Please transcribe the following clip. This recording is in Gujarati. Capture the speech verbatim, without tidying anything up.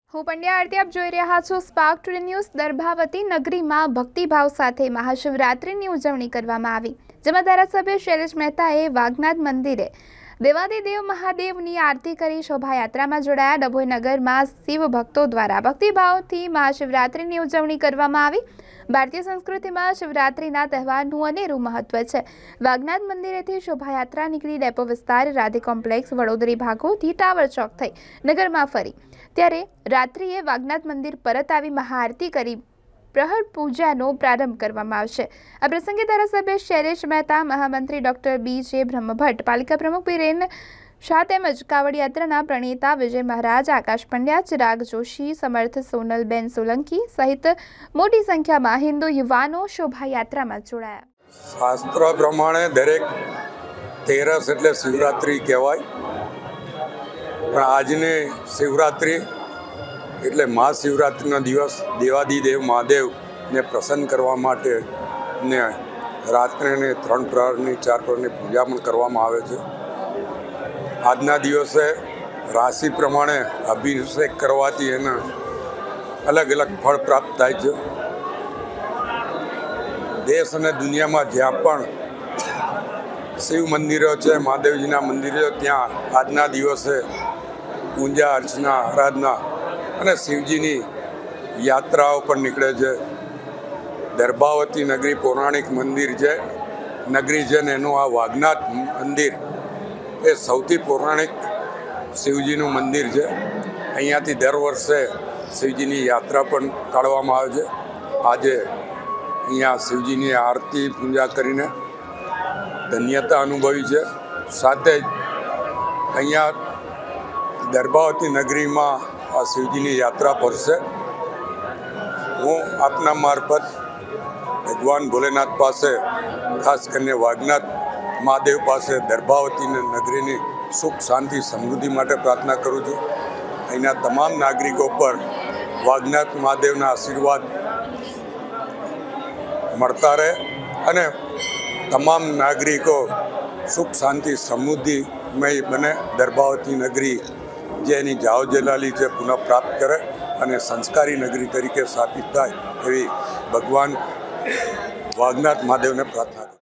હું પંડ્યા આરતી આપ જોઈ રહ્યા છો સ્પાર્ક ટુડે ન્યૂઝ। દર્ભાવતી નગરીમાં ભક્તિભાવ સાથે મહાશિવરાત્રિની ઉજવણી કરવામાં આવી, જેમાં ધારાસભ્ય શૈલેષ મહેતાએ વાઘનાથ મંદિરે દેવાદિદેવ મહાદેવની આરતી કરી શોભાયાત્રામાં જોડાયા। ડભોઈ નગરમાં શિવ ભક્તો દ્વારા ભક્તિભાવથી મહાશિવરાત્રિની ઉજવણી કરવામાં આવી। ભારતીય સંસ્કૃતિમાં શિવરાત્રિના તહેવારનું અનેરું મહત્વ છે। વાઘનાથ મંદિરેથી શોભાયાત્રા નીકળી ડેપો વિસ્તાર, રાધે કોમ્પ્લેક્સ, વડોદરી ભાગોથી ટાવર ચોક થઈ નગરમાં ફરી ત્યારે રાત્રિએ વાઘનાથ મંદિર પરત આવી મહાઆરતી કરી પ્રહર પૂજાનો પ્રારંભ કરવામાં આવશે। આ પ્રસંગે ધારાસભ્ય શૈલેષ મહેતા, મહામંત્રી ડોક્ટર બી જે બ્રહ્મભટ્ટ, પાલિકા પ્રમુખ બીરેન શાહ તેમજ કાવડ યાત્રાના પ્રણેતા વિજય મહારાજ, આકાશ પંડ્યા, ચિરાગ જોશી, સમર્થ સોનલબેન સોલંકી સહિત મોટી સંખ્યામાં હિન્દુ યુવાનો શોભાયાત્રામાં જોડાયા। શાસ્ત્ર પ્રમાણે દરેક તેરસ એટલે શિવરાત્રિ કહેવાય, પણ આજની શિવરાત્રિ એટલે મહાશિવરાત્રિનો દિવસ દેવાદિદેવ મહાદેવને પ્રસન્ન કરવા માટે ને રાત્રે ત્રણ પ્રહરની ચાર પ્રહરની પૂજા પણ કરવામાં આવે છે। આજના દિવસે રાશિ પ્રમાણે અભિષેક કરવાથી એને અલગ અલગ ફળ પ્રાપ્ત થાય છે। દેશ અને દુનિયામાં જ્યાં પણ શિવ મંદિરો છે, મહાદેવજીના મંદિરો, ત્યાં આજના દિવસે પૂજા અર્ચના, આરાધના અને શિવજીની યાત્રાઓ પણ નીકળે છે। દર્ભાવતી નગરી પૌરાણિક મંદિર છે, નગરી છે ને એનું આ વાઘનાથ મંદિર એ સૌથી પૌરાણિક શિવજીનું મંદિર છે। અહીંયાથી દર વર્ષે શિવજીની યાત્રા પણ કાઢવામાં આવે છે। આજે અહીંયા શિવજીની આરતી પૂજા કરીને ધન્યતા અનુભવી છે। સાથે જ અહીંયા દર્ભાવતી નગરીમાં આ શિવજીની યાત્રા ફરશે। હું આપના મારફત ભગવાન ભોલેનાથ પાસે, ખાસ કરીને વાઘનાથ મહાદેવ પાસે દર્ભાવતી નગરીની સુખ, શાંતિ, સમૃદ્ધિ માટે પ્રાર્થના કરું છું। અહીંના તમામ નાગરિકો પર વાઘનાથ મહાદેવના આશીર્વાદ મળતા રહે અને તમામ નાગરિકો સુખ, શાંતિ, સમૃદ્ધિમય બને। દર્ભાવતી નગરી જે એની જાવ જલાલી છે પુનઃ પ્રાપ્ત કરે અને સંસ્કારી નગરી તરીકે સ્થાપિત થાય એવી ભગવાન વાઘનાથ મહાદેવને પ્રાર્થના કરું।